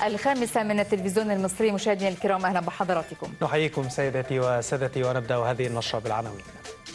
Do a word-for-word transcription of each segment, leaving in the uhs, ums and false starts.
الخامسة من التلفزيون المصري. مشاهدينا الكرام أهلا بحضراتكم. نحييكم سيداتي وسادتي ونبدأ هذه النشرة بالعناوين.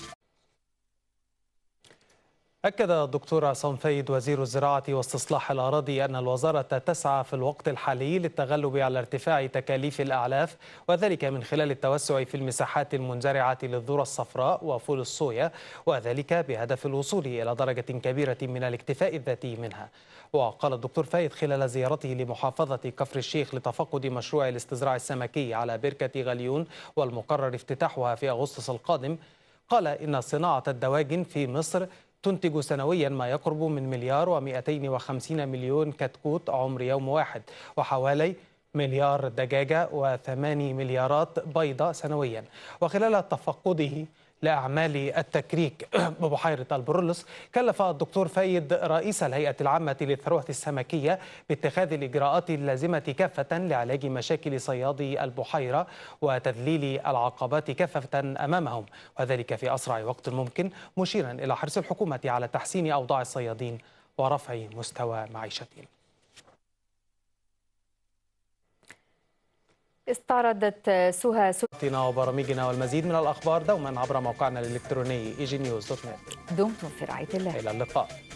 أكد الدكتور عصام فايد وزير الزراعة واستصلاح الأراضي أن الوزارة تسعى في الوقت الحالي للتغلب على ارتفاع تكاليف الأعلاف، وذلك من خلال التوسع في المساحات المنزرعة للذرة الصفراء وفول الصويا، وذلك بهدف الوصول إلى درجة كبيرة من الاكتفاء الذاتي منها. وقال الدكتور فايد خلال زيارته لمحافظة كفر الشيخ لتفقد مشروع الاستزراع السمكي على بركة غليون والمقرر افتتاحها في أغسطس القادم، قال إن صناعة الدواجن في مصر تنتج سنويا ما يقرب من مليار ومئتين وخمسين مليون كتكوت عمر يوم واحد، وحوالي مليار دجاجة وثماني مليارات بيضة سنويا. وخلال تفقده لأعمال التكريك ببحيرة البرولوس، كلف الدكتور فايد رئيس الهيئة العامة للثروة السمكية باتخاذ الإجراءات اللازمة كافة لعلاج مشاكل صيادي البحيرة وتذليل العقبات كافة أمامهم، وذلك في أسرع وقت ممكن، مشيرا إلى حرص الحكومة على تحسين أوضاع الصيادين ورفع مستوى معيشتهم. استعرضت سهى سوتنا وبرامجنا والمزيد من الأخبار دوما عبر موقعنا الإلكتروني إيجي نيوز دوت نت. دمتم في رعاية الله. إلى اللقاء.